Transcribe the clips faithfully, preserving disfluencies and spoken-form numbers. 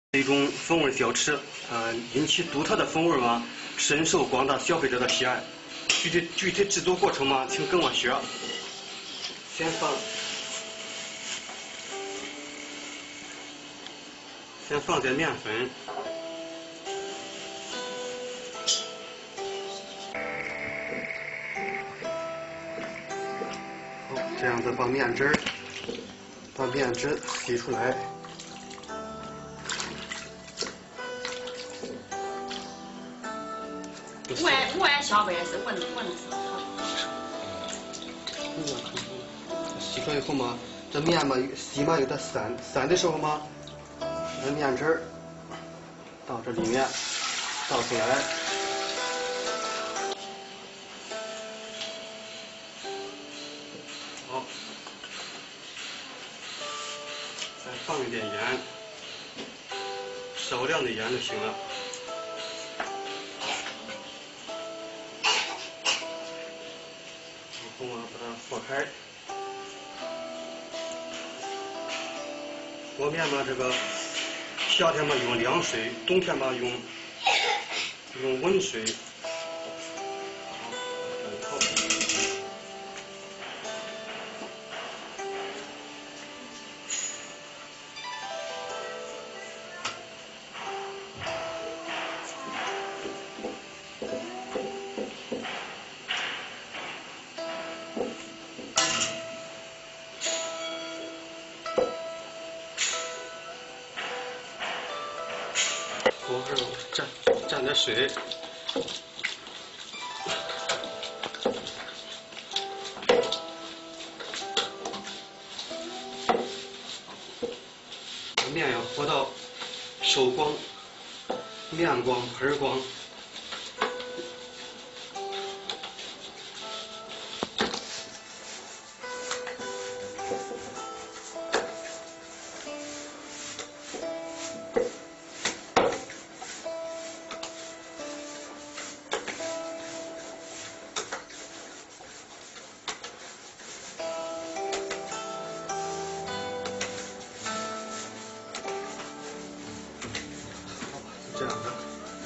一种风味小吃，呃，因其独特的风味嘛，深受广大消费者的喜爱。具体具体制作过程嘛，请跟我学。先放，先放点面粉，好，这样子把面汁儿，把面汁吸出来。 我也我也小白是问问是。 洗出来以后嘛，这面嘛洗嘛有点散，散的时候嘛，这面汁儿到这里面倒出来，好，再放一点盐，少量的盐就行了。 然后啊，把它和开。和面嘛，这个夏天嘛用凉水，冬天嘛用用温水。好，锅上蘸蘸点水，面要和到手光、面光、盆光。 这样的，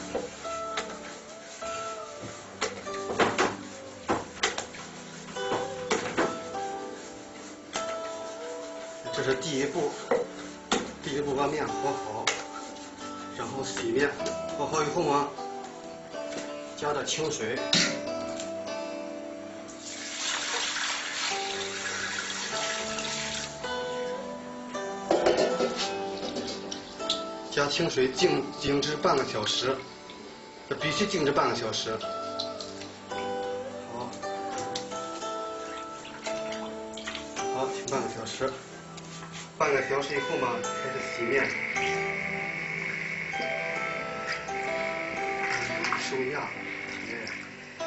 这是第一步，第一步把面和好，然后洗面，和好以后嘛，加点清水，加清水静静置半个小时，这必须静置半个小时。好，好，停半个小时。半个小时以后嘛，开始洗面，收压，哎。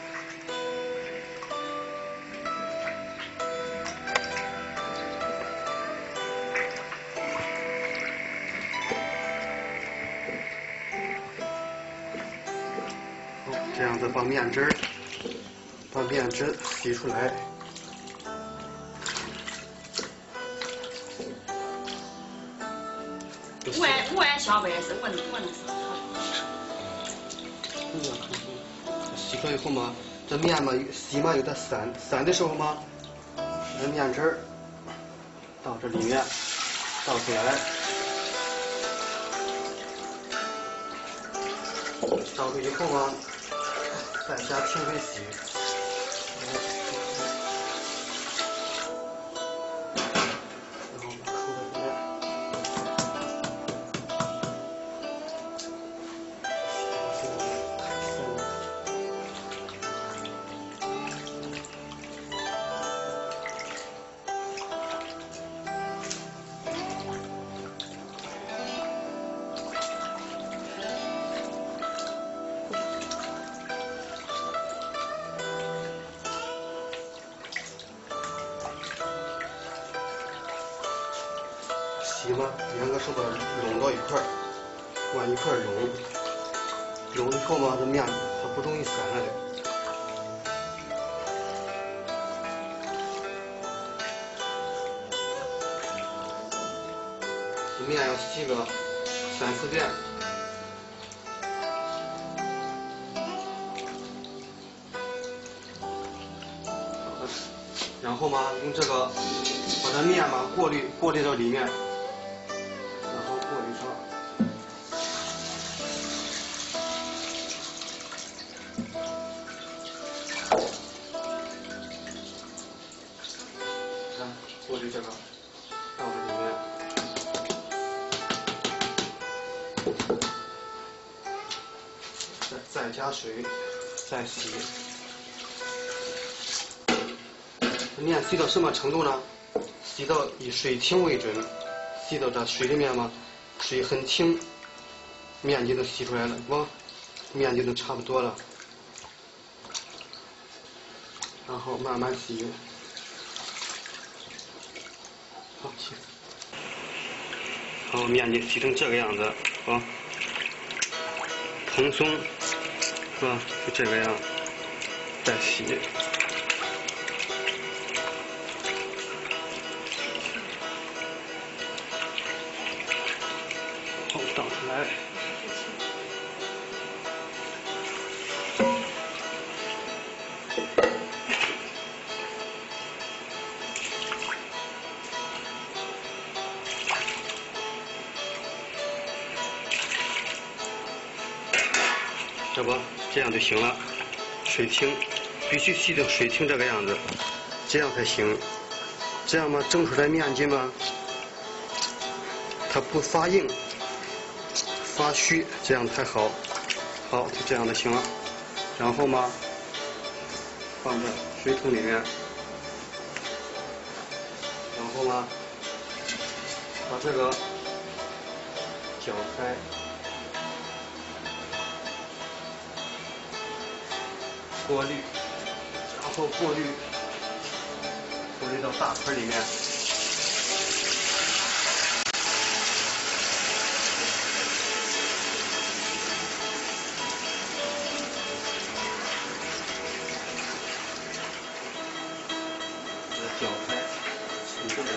这样子把面汁儿，把面汁洗出来。 我也我也小白是问问是。 洗出来以后嘛，这面嘛洗嘛有点散，散的时候嘛，这面汁儿到这里面倒出来。 倒出以后嘛，再加清水洗，然后抠这边，洗嘛，两个手把它拢到一块儿，往一块儿拢，拢以后嘛，这面它不容易散了的。面要洗个三四遍。然后嘛，用这个把这面嘛过滤过滤到里面，然后过滤上。看，过滤这个放在里面。再再加水，再洗。面洗到什么程度呢？洗到以水清为准，洗到这水里面嘛，水很清，面筋都洗出来了，是吧？面筋都差不多了，然后慢慢洗。好，洗。然后面筋洗成这个样子，啊，蓬松，是吧？就这个样，再洗。好，倒出来。这不，这样就行了。水清，必须洗到水清这个样子，这样才行。这样嘛，蒸出来面筋嘛，它不发硬、发虚，这样才好。好，就这样就行了。然后嘛，放在水桶里面，然后嘛，把这个搅开。过滤，然后过滤，过滤到大盆里面。搅开，洗这个。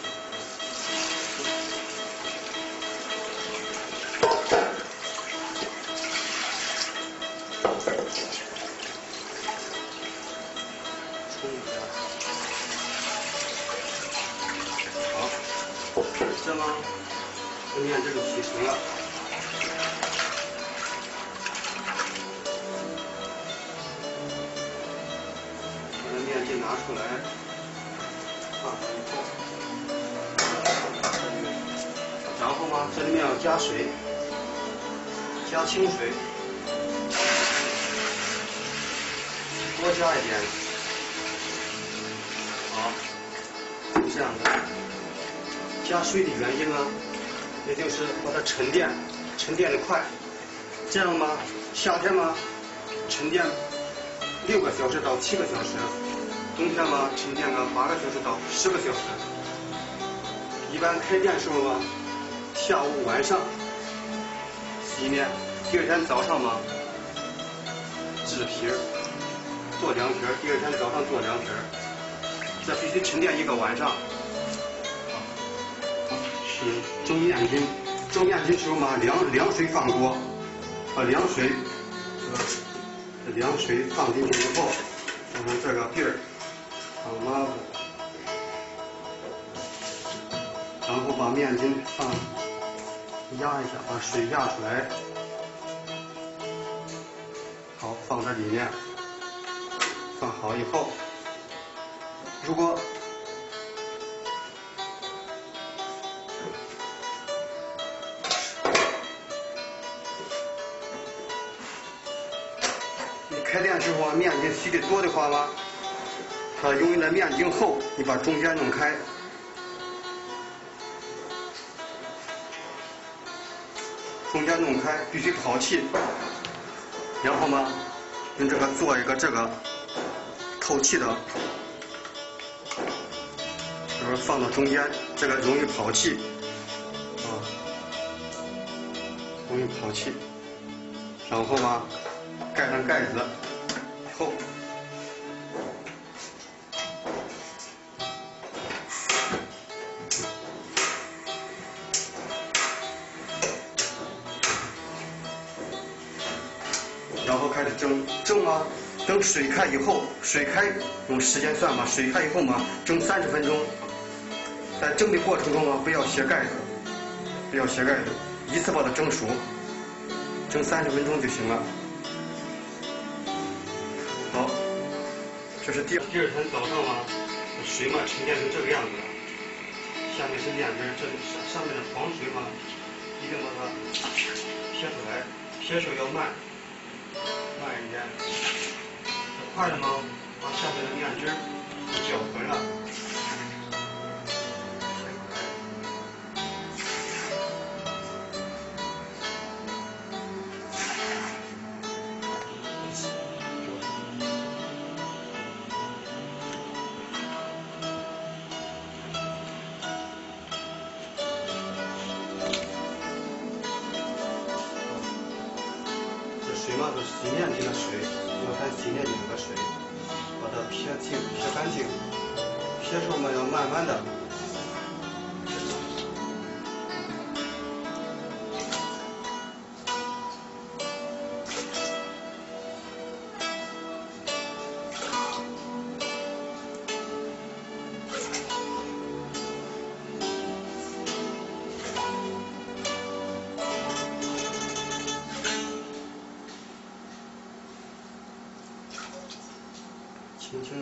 好，这么这面这就洗成了。把这面筋拿出来，放上以后，然后嘛，这里面要加水，加清水，多加一点。好，这样的。加水的原因呢，也就是把它沉淀，沉淀的快。这样嘛，夏天嘛，沉淀六个小时到七个小时；冬天嘛，沉淀个八个小时到十个小时。一般开店时候嘛，下午晚上洗面，第二天早上嘛制皮儿，做凉皮儿，第二天早上做凉皮儿。这必须沉淀一个晚上。是蒸面筋，蒸面筋时候嘛，凉凉水放锅，把凉水，这凉水放进去以后，放上这个地儿，放抹布，然后把面筋放压一下，把水压出来，好，放在里面，放好以后，如果开店时候啊，面筋洗的多的话吧，它由于那面筋厚，你把中间弄开，中间弄开必须跑气，然后嘛，用这个做一个这个透气的，就是放到中间，这个容易跑气，啊，容易跑气，然后嘛，盖上盖子。后， 然后开始蒸，蒸嘛，等水开以后，水开用时间算嘛，水开以后嘛，蒸三十分钟。在蒸的过程中啊，不要掀盖子，不要掀盖子，一次把它蒸熟，蒸三十分钟就行了。好，这是第二第二天早上嘛，水嘛沉淀成这个样子了。下面是面汁，这里上上面的黄水嘛，一定把它撇出来，撇手要慢，慢一点。快了吗？把下面的面汁搅浑了。水嘛，都洗面巾的水，要看洗面巾的水，把它撇净、撇干净。撇手嘛要慢慢的。轻轻的。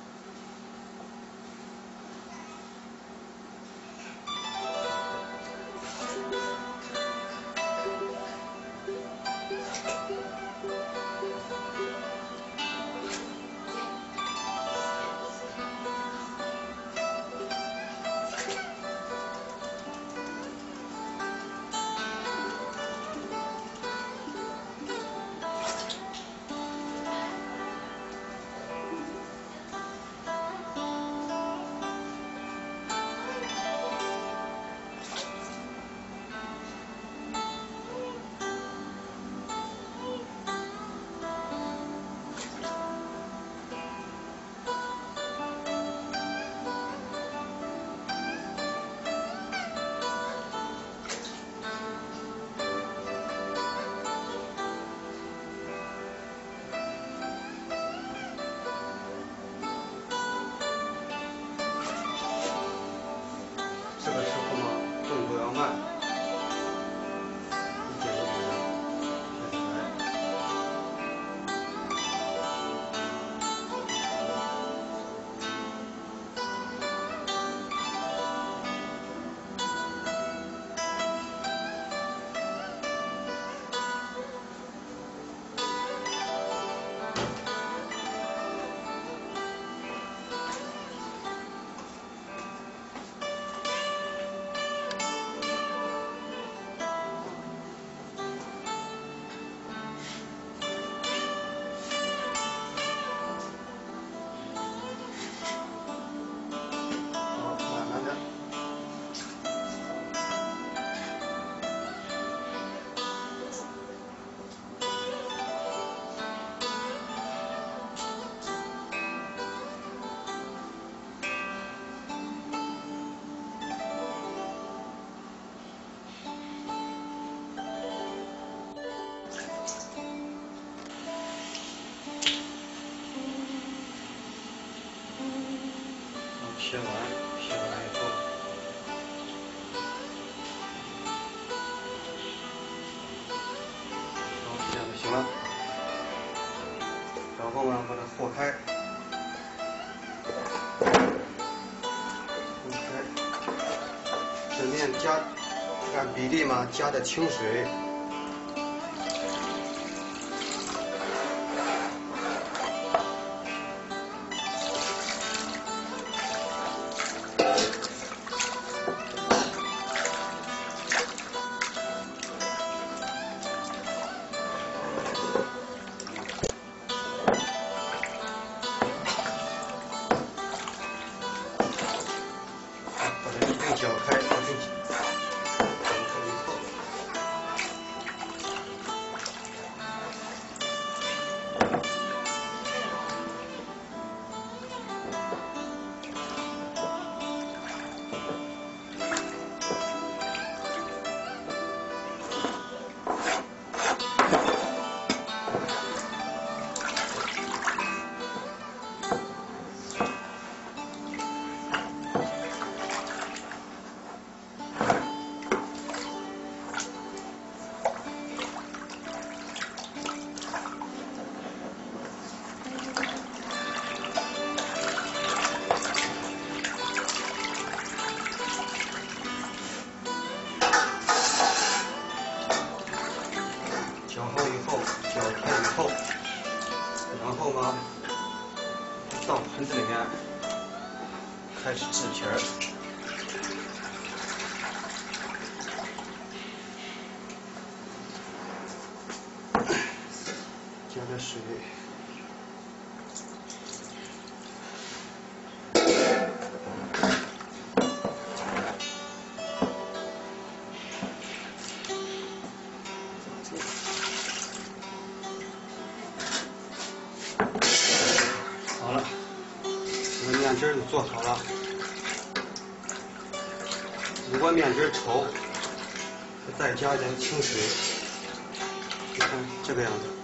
这个时候嘛，动作要慢，一点一点的撇出来。撇完，撇完以后，好，这样就行了。然后呢，把它和开，和开。这面加按比例嘛，加的清水。搅开，搅进去，搅开以后， 搅开以后，然后嘛，到盆子里面开始制皮儿。加点水。好了，这个面筋儿就做好了。如果面筋儿稠，再加一点清水。你看这个样子。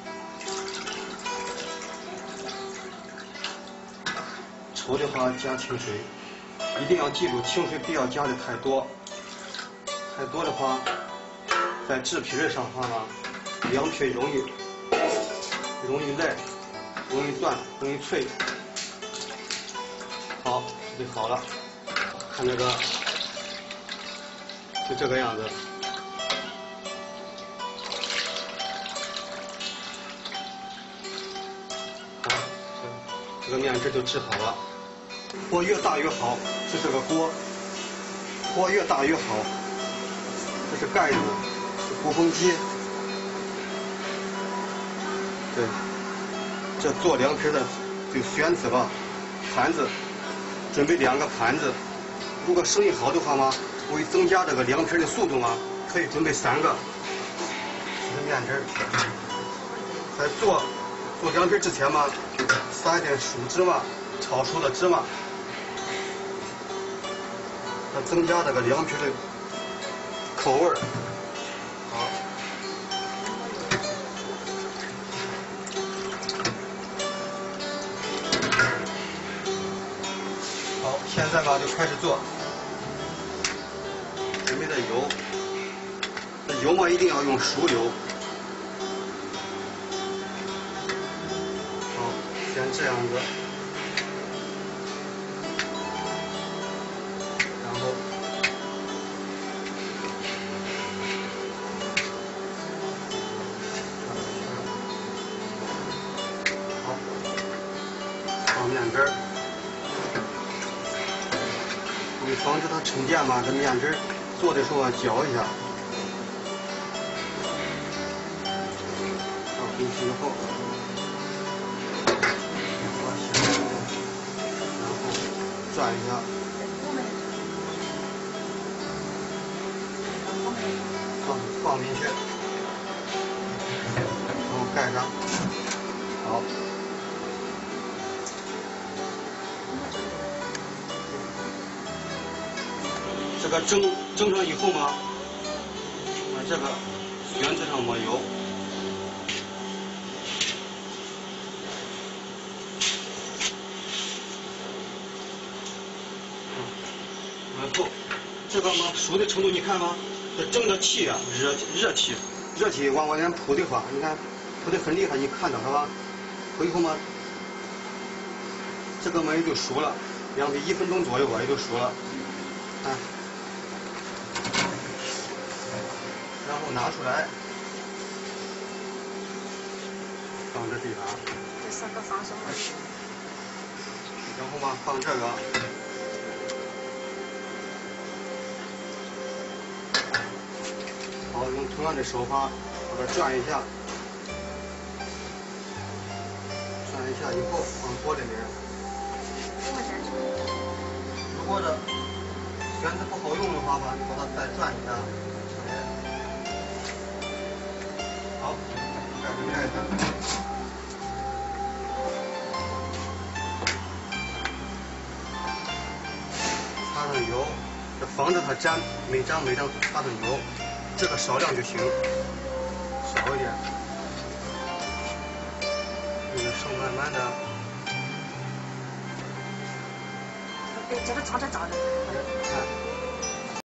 稠的话加清水，一定要记住清水不要加的太多。太多的话，在制皮儿上的话呢，凉皮容易容易烂。容易断，容易脆。好，就好了。看这个，就这个样子。好，这个面汁就制好了。锅越大越好，这是个锅。锅越大越好。这是盖子，是鼓风机。对。这做凉皮的就选择了盘子，准备两个盘子。如果生意好的话嘛，为增加这个凉皮的速度嘛，可以准备三个。这个面汁，在做做凉皮之前嘛，撒一点熟芝麻，炒熟的芝麻，它增加这个凉皮的口味儿。好。现在吧就开始做，准备的油，这油嘛一定要用熟油。好，先这样子，然后好，放面汁儿。为防止它沉淀嘛，这面汁做的时候啊搅一下。放进去以后，往下，然后转一下，放放进去，然后盖上。好。这个蒸蒸上以后嘛，把这个圆子上抹油，然后这个嘛熟的程度你看吗？这蒸的气啊，热热气，热气往外面扑的话，你看扑的很厉害，你看到是吧？扑以后嘛，这个嘛也就熟了，凉皮一分钟左右吧也就熟了，看。然后拿出来，放这地方。 这是个放松的。 然后嘛，放这个。好，用同样的手法把它转一下，转一下以后放锅里面。如果这旋子不好用的话吧，你把它再转一下。好，盖上盖子，擦上油，这防止它粘，每张每张擦上油，这个少量就行，少一点，这个手慢慢的。 别这个照着照着。 看。